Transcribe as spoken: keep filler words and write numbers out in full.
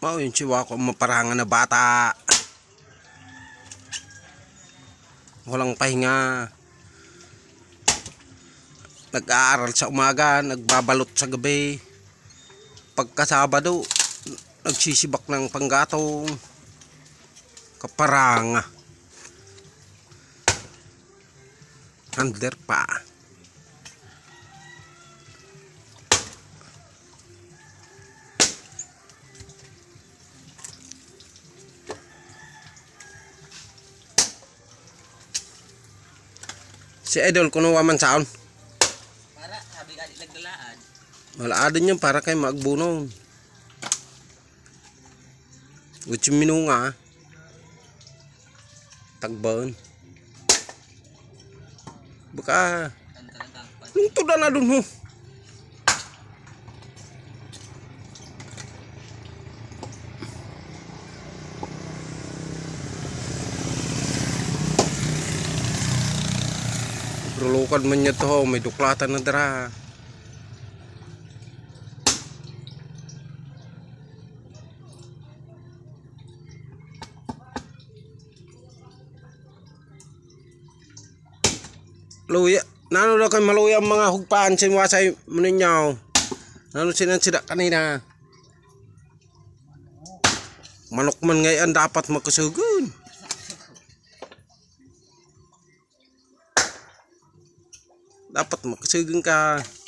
Mau yung siwa ko maparangan na bata. Walang pahinga. Nag-aaral sa umaga, nagbabalot sa gabi. Pagka Sabado, nagsisibak ng panggatong. Kaparanga. Handler pa. Si Idol kuno man saon. Para sabi ka di nagdalaan. Malaadin yan para kay magbunong. Gusto minunga. Tagban. Baka nung tuda na dun ho. Berlukan man niya to, may duklatan na dara. Luya, nano daw kay maluya ang mga hugpaan sinwasay muninyaw. Nano sinansida kanina. Manok man ngayon dapat makasugon. Dapat makasugon ka.